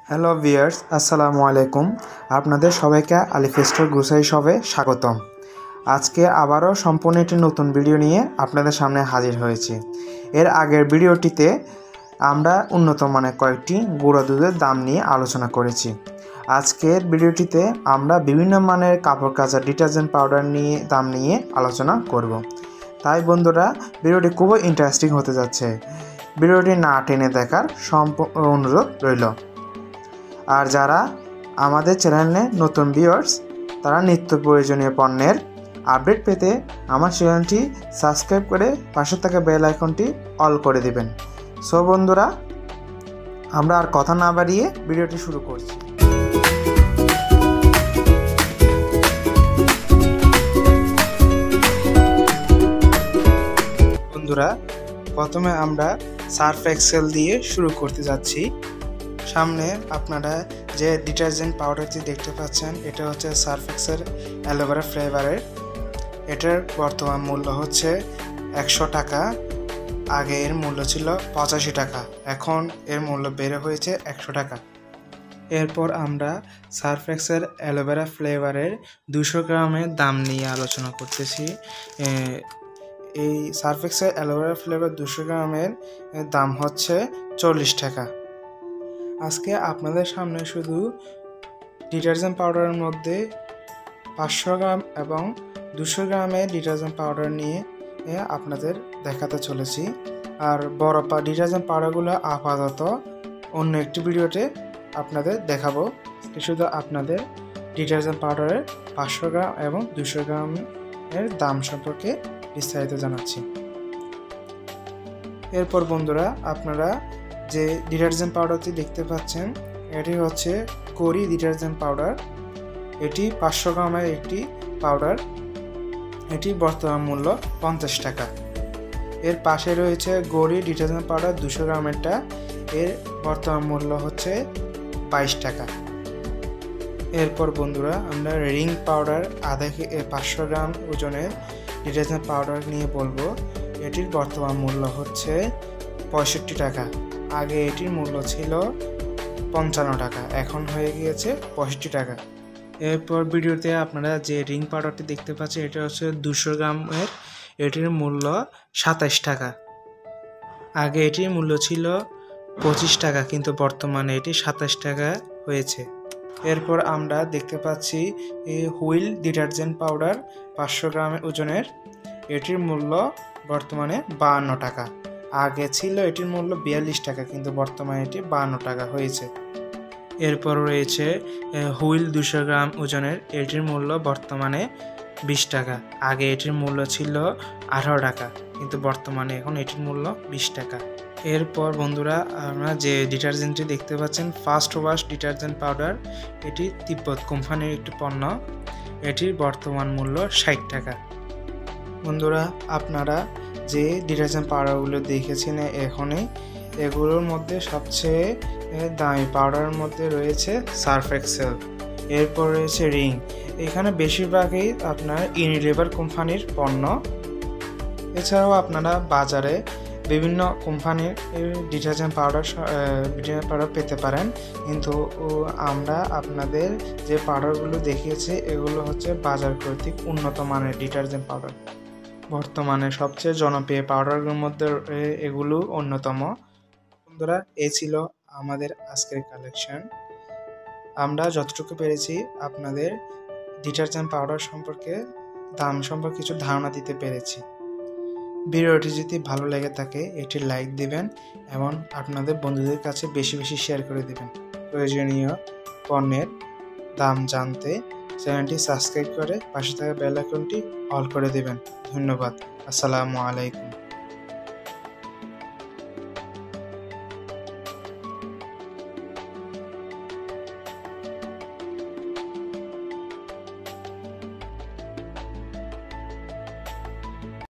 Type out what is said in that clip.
Hello viewers, আসসালামু আলাইকুম। আপনাদের সবাইকে আলিফ স্টোর গ্রোসারি শপে স্বাগতম। আজকে আবারও সম্পূর্ণ একটি নতুন ভিডিও নিয়ে আপনাদের সামনে হাজির হয়েছি। এর আগের ভিডিওটিতে আমরা উন্নত মানের কয়েকটি গুঁড়া দুধের দাম নিয়ে আলোচনা করেছি। আজকের ভিডিওটিতে আমরা বিভিন্ন মানের কাপড় কাচা ডিটারজেন্ট পাউডার নিয়ে দাম নিয়ে আলোচনা করব। তাই বন্ধুরা, ভিডিওটি খুবই ইন্টারেস্টিং হতে যাচ্ছে। ভিডিওটি না টেনে দেখার অনুরোধ রইল। আর যারা আমাদের চ্যানেলে নতুন ভিউয়ার্স, তারা নিত্য প্রয়োজনীয় পণ্যের আপডেট পেতে আমার চ্যানেলটি সাবস্ক্রাইব করে পাশে থাকা বেল আইকনটি অল করে দিবেন। সো বন্ধুরা, আমরা আর কথা না বাড়িয়ে ভিডিওটি শুরু করছি। বন্ধুরা, প্রথমে আমরা সার্ফ এক্সেল দিয়ে শুরু করতে যাচ্ছি। সামনে আপনারা যে ডিটারজেন্ট পাউডারটি দেখতে পাচ্ছেন, এটা হচ্ছে সার্ফ এক্সেল অ্যালোভেরা ফ্লেভারের। এটার বর্তমান মূল্য হচ্ছে 100 টাকা। আগে এর মূল্য ছিল 85 টাকা, এখন এর মূল্য বেড়ে হয়েছে 100 টাকা। এরপর আমরা সার্ফ এক্সেল অ্যালোভেরা ফ্লেভারের 200 গ্রামের দাম নিয়ে আলোচনা করতেছি। এই সার্ফ এক্সেল অ্যালোভেরা ফ্লেভার 200 গ্রামের দাম হচ্ছে 40 টাকা। আজকে আপনাদের সামনে শুধু ডিটারজেন্ট পাউডারের মধ্যে 500 গ্রাম এবং 200 গ্রামের ডিটারজেন্ট পাউডার নিয়ে আপনাদের দেখাতে চলেছি। আর বড় ডিটারজেন্ট পাউডারগুলো আপাতত অন্য একটি ভিডিওতে আপনাদের দেখাবো। শুধু আপনাদের ডিটারজেন্ট পাউডারের 500 গ্রাম এবং 200 গ্রামের দাম সম্পর্কে বিস্তারিত জানাচ্ছি। এরপর বন্ধুরা, আপনারা যে ডিটারজেন্ট পাউডারটি দেখতে পাচ্ছেন, এটি হচ্ছে কোরি ডিটারজেন্ট পাউডার। এটি 500 গ্রামের একটি পাউডার। এটি বর্তমান মূল্য 50 টাকা। এর পাশে রয়েছে গৌরি ডিটারজেন্ট পাউডার 200 গ্রামেরটা। এর বর্তমান মূল্য হচ্ছে 22 টাকা। এরপর বন্ধুরা, আমরা রিং পাউডার 500 গ্রাম ওজনের ডিটারজেন্ট পাউডার নিয়ে বলবো। এটির বর্তমান মূল্য হচ্ছে 65 টাকা। আগে এটির মূল্য ছিল 55 টাকা, এখন হয়ে গিয়েছে 65 টাকা। এরপর ভিডিওতে আপনারা যে রিং পাউডারটি দেখতে পাচ্ছেন, এটা হচ্ছে 200 গ্রামের। এটির মূল্য 27 টাকা। আগে এটির মূল্য ছিল 25 টাকা, কিন্তু বর্তমানে এটি 27 টাকা হয়েছে। এরপর আমরা দেখতে পাচ্ছি হুইল ডিটারজেন্ট পাউডার 500 গ্রামের ওজনের। এটির মূল্য বর্তমানে 52 টাকা। আগে ছিল এটির মূল্য 42 টাকা, কিন্তু বর্তমানে এটি 52 টাকা হয়েছে। এরপর রয়েছে হুইল 200 গ্রাম ওজনের। এটির মূল্য বর্তমানে 20 টাকা। আগে এটির মূল্য ছিল 18 টাকা, কিন্তু বর্তমানে এখন এটির মূল্য 20 টাকা। এরপর বন্ধুরা, আমরা যে ডিটারজেন্টটি দেখতে পাচ্ছেন, ফার্স্ট ওয়াশ ডিটারজেন্ট পাউডার। এটি তিব্বত কোম্পানির একটি পণ্য। এটির বর্তমান মূল্য 60 টাকা। বন্ধুরা, আপনারা যে ডিটারজেন্ট পাউডারগুলো দেখেছেন এখনই, এগুলোর মধ্যে সবচেয়ে দামি পাউডারের মধ্যে রয়েছে সার্ফ এক্সেল। এরপর রয়েছে রিং। এখানে বেশিরভাগই আপনার ইউনিলিভার কোম্পানির পণ্য। এছাড়াও আপনারা বাজারে বিভিন্ন কোম্পানির ডিটারজেন্ট পাউডার পেতে পারেন, কিন্তু আমরা আপনাদের যে পাউডারগুলো দেখিয়েছি, এগুলো হচ্ছে বাজার কর্তৃক উন্নত মানের ডিটারজেন্ট পাউডার। বর্তমানে সবচেয়ে জনপ্রিয় পাউডারগুলোর মধ্যে এগুলো অন্যতম। বন্ধুরা, এই ছিল আমাদের আজকের কালেকশন। আমরা যতটুকু পেরেছি আপনাদের ডিটারজেন্ট পাউডার সম্পর্কে দাম সম্পর্কে কিছু ধারণা দিতে পেরেছি। ভিডিওটি যদি ভালো লেগে থাকে, এটি লাইক দিবেন এবং আপনাদের বন্ধুদের কাছে বেশি বেশি শেয়ার করে দিবেন। প্রয়োজনীয় পণ্যের দাম জানতে চ্যানেলটি সাবস্ক্রাইব করে পাশে থাকা বেল আইকনটি অল করে দিবেন। ধন্যবাদ। আসসালামু আলাইকুম।